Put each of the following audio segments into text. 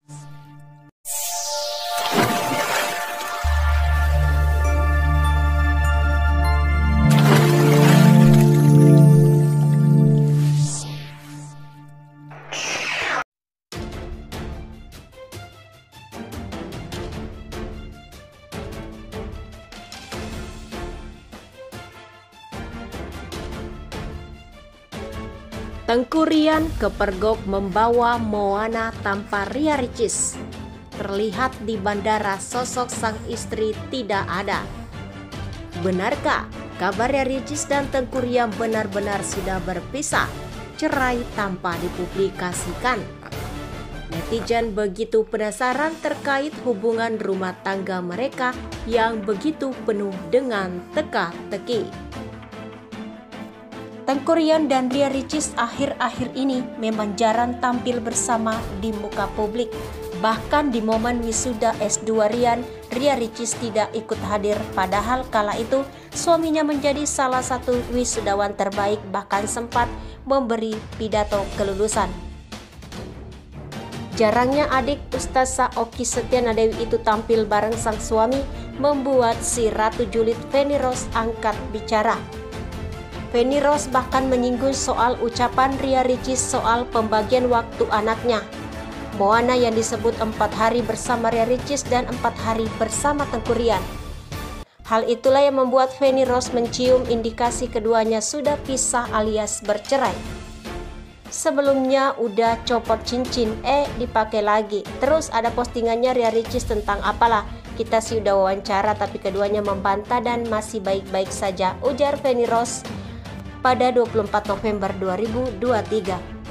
Tengku Ryan kepergok membawa Moana tanpa Ria Ricis. Terlihat di bandara sosok sang istri tidak ada. Benarkah kabar Ria Ricis dan Tengku Ryan benar-benar sudah berpisah, cerai tanpa dipublikasikan? Netizen begitu penasaran terkait hubungan rumah tangga mereka yang begitu penuh dengan teka-teki. Tengku Ryan dan Ria Ricis akhir-akhir ini memang jarang tampil bersama di muka publik. Bahkan di momen wisuda S2 Ryan, Ria Ricis tidak ikut hadir. Padahal kala itu suaminya menjadi salah satu wisudawan terbaik, bahkan sempat memberi pidato kelulusan. Jarangnya adik Ustazah Okky Setiana Dewi itu tampil bareng sang suami membuat si Ratu Julid Feni Rose angkat bicara. Feni Rose bahkan menyinggung soal ucapan Ria Ricis soal pembagian waktu anaknya. Moana yang disebut 4 hari bersama Ria Ricis dan 4 hari bersama Tengku Ryan. Hal itulah yang membuat Feni Rose mencium indikasi keduanya sudah pisah alias bercerai. Sebelumnya udah copot cincin, dipakai lagi. Terus ada postingannya Ria Ricis tentang apalah. Kita sih udah wawancara tapi keduanya membantah dan masih baik-baik saja, ujar Feni Rose pada 24 November 2023.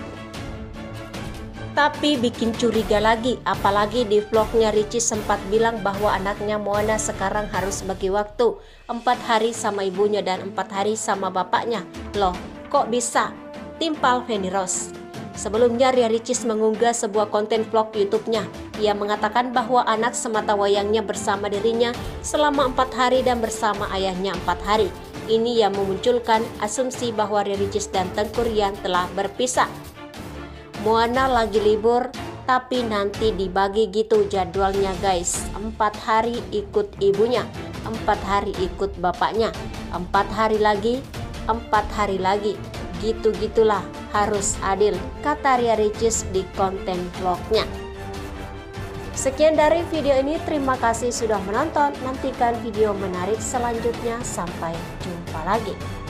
Tapi bikin curiga lagi, apalagi di vlognya Ricis sempat bilang bahwa anaknya Moana sekarang harus bagi waktu 4 hari sama ibunya dan 4 hari sama bapaknya. Loh, kok bisa? Timpal Feni Rose. Sebelumnya Ria Ricis mengunggah sebuah konten vlog YouTube-nya. Ia mengatakan bahwa anak semata wayangnya bersama dirinya selama 4 hari dan bersama ayahnya 4 hari. Ini yang memunculkan asumsi bahwa Ria Ricis dan Tengku Ryan telah berpisah. Moana lagi libur, tapi nanti dibagi gitu jadwalnya guys. 4 hari ikut ibunya, 4 hari ikut bapaknya, 4 hari lagi, 4 hari lagi. Gitu-gitulah, harus adil, kata Ria Ricis di konten vlognya. Sekian dari video ini, terima kasih sudah menonton. Nantikan video menarik selanjutnya. Sampai jumpa lagi.